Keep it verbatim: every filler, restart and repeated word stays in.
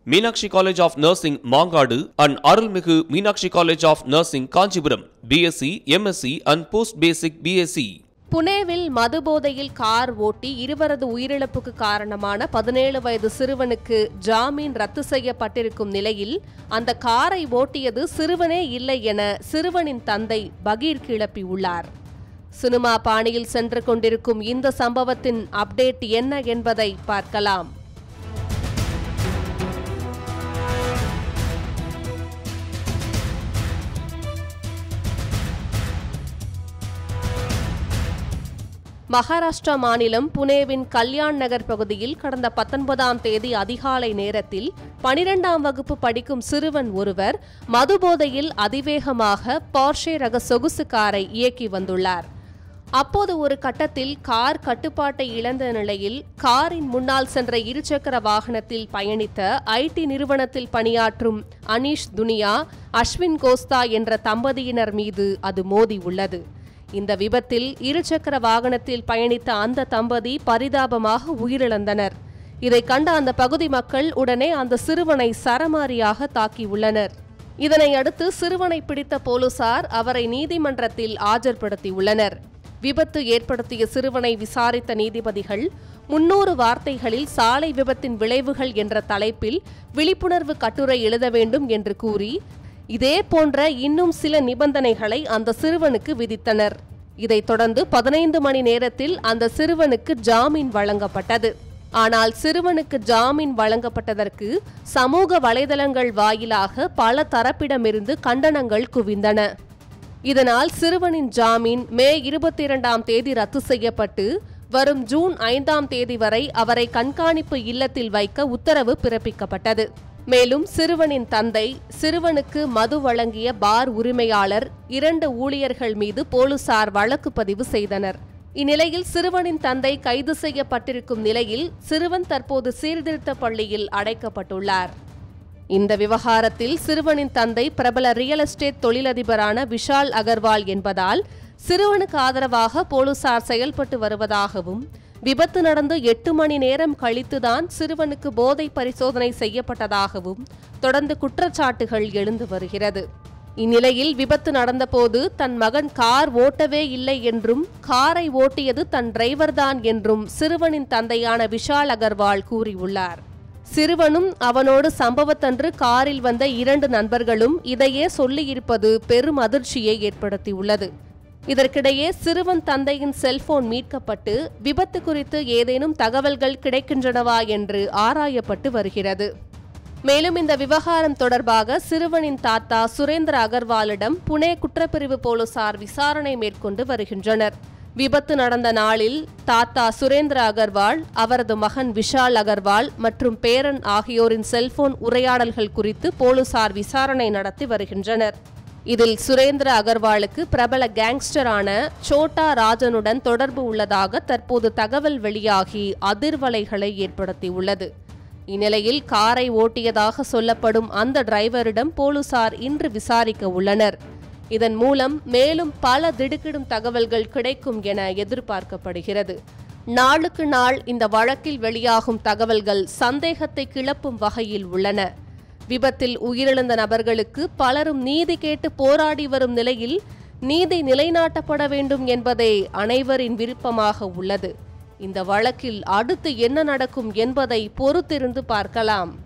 Meenakshi College of Nursing, Mangadu and Arulmigu Meenakshi College of Nursing, Kanchipuram, B S c, M S c and Post-Basic B S c. புனேவில் மதுபோதையில் car ஓட்டி இருவரது உயிரிழப்புக்கு காரணமான பதினேழு வயது சிறுவனுக்கு ஜாமீன் ரத்து செய்யப்பட்டிருக்கும் நிலையில் அந்த காரை ஓட்டியது சிறுவனே இல்லை என சிறுவனின் தந்தை பகீர் கிளப்பியுள்ளார். சினிமா பாணியில் சென்று கொண்டிருக்கும் இந்த சம்பவத்தின் அப்டேட் என்ன என்பதை பார்க்கலாம். மகாராஷ்டிரா மாநிலம் புனேவின் கல்யாண் நகர் பகுதியில் கடந்த பத்தொன்பதாம் தேதி அதிகாலை நேரத்தில் பனிரெண்டாம் வகுப்பு படிக்கும் சிறுவன் ஒருவர் மதுபோதையில் அதிவேகமாக போர்ஷே ரக சொகுசு காரை இயக்கி வந்துள்ளார். அப்போது ஒரு கட்டத்தில் கார் கட்டுப்பாட்டை இழந்த நிலையில் காரின் முன்னால் சென்ற இருசக்கர வாகனத்தில் பயணித்த ஐடி நிறுவனத்தில் பணியாற்றும் அனீஷ் துனியா, அஸ்வின் கோஸ்தா என்ற தம்பதியினர் மீது அது மோதி உள்ளது. இந்த விபத்தில் இருசக்கர வாகனத்தில் பயணித்த அந்த தம்பதி பரிதாபமாக உயிரிழந்தனர். இதை கண்ட அந்த பகுதி மக்கள் உடனே அந்த சிறுவனை சரமாரியாக தாக்கியுள்ளனர். இதனை அடுத்து சிறுவனை பிடித்த போலீசார் அவரை நீதிமன்றத்தில் ஆஜர்படுத்தியுள்ளனர். விபத்து ஏற்படுத்திய சிறுவனை விசாரித்த நீதிபதிகள் முன்னூறு வார்த்தைகளில் சாலை விபத்தின் விளைவுகள் என்ற தலைப்பில் விழிப்புணர்வு கட்டுரை எழுத வேண்டும் என்று கூறி இதே போன்ற இன்னும் சில நிபந்தனைகளை அந்த சிறுவனுக்கு விதித்தனர். இதைத் தொடர்ந்து பதினைந்து மணி நேரத்தில் அந்த சிறுவனுக்கு ஜாமீன் வழங்கப்பட்டது. ஆனால் சிறுவனுக்கு ஜாமீன் வழங்கப்பட்டதற்கு சமூக வலைதளங்கள் வாயிலாக பல தரப்பிடமிருந்து கண்டனங்கள் குவிந்தன. இதனால் சிறுவனின் ஜாமீன் மே இருபத்தி இரண்டாம் தேதி ரத்து செய்யப்பட்டு வரும் ஜூன் ஐந்தாம் தேதி வரை அவரை கண்காணிப்பு இல்லத்தில் வைக்க உத்தரவு பிறப்பிக்கப்பட்டது. மேலும் சிறுவனின் தந்தை, சிறுவனுக்கு மது வழங்கிய பார் உரிமையாளர், இரண்டு ஊழியர்கள் மீது போலீசார் வழக்கு பதிவு செய்தனர். இந்நிலையில் சிறுவனின் தந்தை கைது செய்யப்பட்டிருக்கும் நிலையில் சிறுவன் தற்போது சீர்திருத்த பள்ளியில் அடைக்கப்பட்டுள்ளார். இந்த விவகாரத்தில் சிறுவனின் தந்தை பிரபல ரியல் எஸ்டேட் தொழிலதிபரான விஷால் அகர்வால் என்பதால் சிறுவனுக்கு ஆதரவாக போலீசார் செயல்பட்டு வருவதாகவும், விபத்து நடந்து எட்டு மணி நேரம் கழித்துதான் சிறுவனுக்கு போதை பரிசோதனை செய்யப்பட்டதாகவும் தொடர்ந்து குற்றச்சாட்டுகள் எழுந்து வருகிறது. இந்நிலையில் விபத்து நடந்தபோது தன் மகன் கார் ஓட்டவே இல்லை என்றும் காரை ஓட்டியது தன் டிரைவர்தான் என்றும் சிறுவனின் தந்தையான விஷால் அகர்வால் கூறியுள்ளார். சிறுவனும் அவனோடு சம்பவத்தன்று காரில் வந்த இரண்டு நண்பர்களும் இதையே சொல்லியிருப்பது பெரும் அதிர்ச்சியை ஏற்படுத்தியுள்ளது. இதற்கிடையே சிறுவன் தந்தையின் செல்போன் மீட்கப்பட்டு விபத்து குறித்து ஏதேனும் தகவல்கள் கிடைக்கின்றனவா என்று ஆராயப்பட்டு வருகிறது. மேலும் இந்த விவகாரம் தொடர்பாக சிறுவனின் தாத்தா சுரேந்திர அகர்வாலிடம் புனே குற்றப்பிரிவு போலீசார் விசாரணை மேற்கொண்டு வருகின்றனர். விபத்து நடந்த நாளில் தாத்தா சுரேந்திர அகர்வால், அவரது மகன் விஷால் அகர்வால் மற்றும் பேரன் ஆகியோரின் செல்போன் உரையாடல்கள் குறித்து போலீசார் விசாரணை நடத்தி வருகின்றனர். இதில் சுரேந்திர அகர்வாலுக்கு பிரபல கேங்ஸ்டரான சோட்டா ராஜனுடன் தொடர்பு உள்ளதாக தற்போது தகவல் வெளியாகி அதிர்வலைகளை ஏற்படுத்தியுள்ளது. இந்நிலையில் காரை ஓட்டியதாக சொல்லப்படும் அந்த டிரைவரிடம் போலீசார் இன்று விசாரிக்க உள்ளனர். இதன் மூலம் மேலும் பல திடுக்கிடும் தகவல்கள் கிடைக்கும் என எதிர்பார்க்கப்படுகிறது. நாளுக்கு நாள் இந்த வழக்கில் வெளியாகும் தகவல்கள் சந்தேகத்தை கிளப்பும் வகையில் உள்ளன. விபத்தில் உயிரிழந்த நபர்களுக்கு பலரும் நீதி கேட்டு போராடி வரும் நிலையில் நீதி நிலைநாட்டப்பட வேண்டும் என்பதே அனைவரின் விருப்பமாக உள்ளது. இந்த வழக்கில் அடுத்து என்ன நடக்கும் என்பதை பொறுத்திருந்து பார்க்கலாம்.